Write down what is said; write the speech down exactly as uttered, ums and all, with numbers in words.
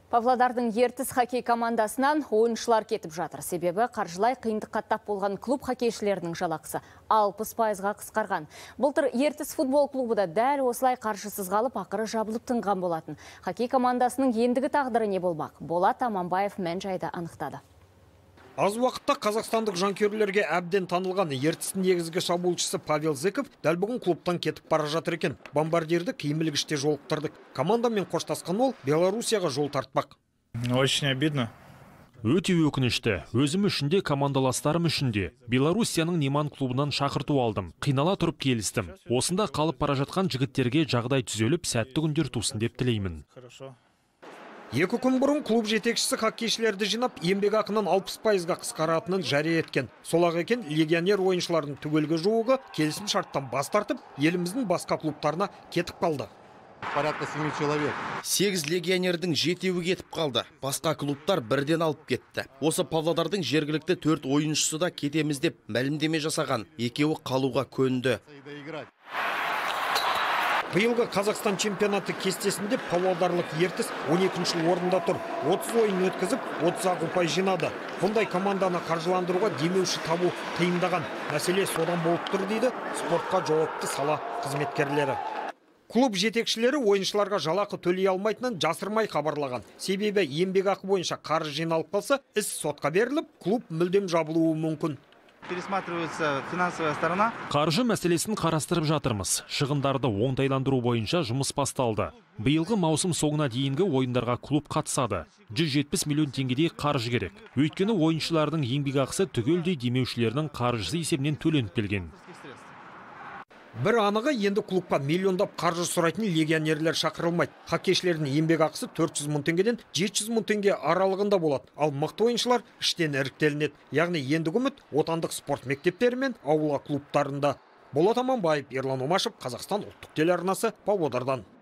Павлодардың Ертіс хоккей командасынан ойыншылар кетіп жатыр. Себебі қаржылай қиындыққа тап болған клуб хоккейшілерінің жалақысы алпыс пайызға қысқарған. Былтыр Ертіс футбол клубы да дәл осылай қаржысыз қалып, ақыры жабылып тынған болатын. Хоккей командасының ендігі тағдыры не болмақ? Болат Аманбаев мән-жайды анықтады. Аз уақытта қазақстандық жанкүйерлерге әбден танылған Ертістің негізгі шабуылшысы Павел Зыков дәл бүгін клубтан кетіп бара жатыр екен. Бомбардирді киімілгіште жолықтырдық. Командамен қоштасқан ол Белоруссияға жол тартпақ. Очень обидно. Өте өкінішті. Өзім үшін де, командаластарым үшін де. Белоруссияның Неман клубынан шақырту алдым. Қинала тұрып келістім. Осында қалып бара жатқан жігіттерге жағдай түзеліп, сәтті күндер тусын деп тілеймін. Екі күн бұрын клуб жетекшісі хоккейшілерді жинап, еңбек ақынан алпыс пайызға қысқаратынын жария еткен. Сол-ақ екен легионер ойыншылардың түгелге жуығы келісім шарттан бас тартып, еліміздің басқа клубтарына кетіп қалды. Порядка семи человек. сегіз легионердің жетеуі кетіп қалды. Басқа клубтар бірден алып кетті. Осы Павлодардың жергілікті төрт ойыншысы да кетеміз деп мәлімдеме жасаған. Екеуі қалуға көнді. Биылғы Қазақстан чемпионаты кестесінде павлодарлық Ертіс он екінші орында тұр. отыз ойын өткізіп, отыз ақ ұпай жинады. Бұндай команданы қаржыландыруға демеуші табу қиындаған. Мәселе содан болып тұр дейді спортқа жауапты сала қызметкерлері. Клуб жетекшілері ойыншыларға жалақы төлей алмайтынын жасырмай хабарлаған. Себебі еңбек ақы бойынша қаржы жиналып қалса, іс сотқа беріліп, клуб мүлдем жабылуы мүмкін. Пересматривается финансовая сторона. Қаржы мәселесін қарастырып жатырмыз. Шығындарды оңтайландыру бойынша жұмыс басталды. Биылғы маусым соңына дейінгі ойындарға клуб қатысады. жүз жетпіс миллион теңгедей қаржы керек. Өйткені ойыншылардың еңбек ақысы түгелдей демеушілердің қаржысы есебінен төленіп келген. Бір анығы, енді клубқа миллиондап қаржы сұрайтын легионерлер шақырылмайды. Хоккейшілердің еңбек ақысы төрт жүз мың теңгеден жеті жүз мың теңге аралығында болады. Ал мықты ойыншылар іштен іріктелінеді. Яғни ендігі үміт отандық спорт мектептері мен аула клубтарында. Болат Аманбаев, Ерлан Омашев, Қазақстан ұлттық телеарнасы, Павлодардан.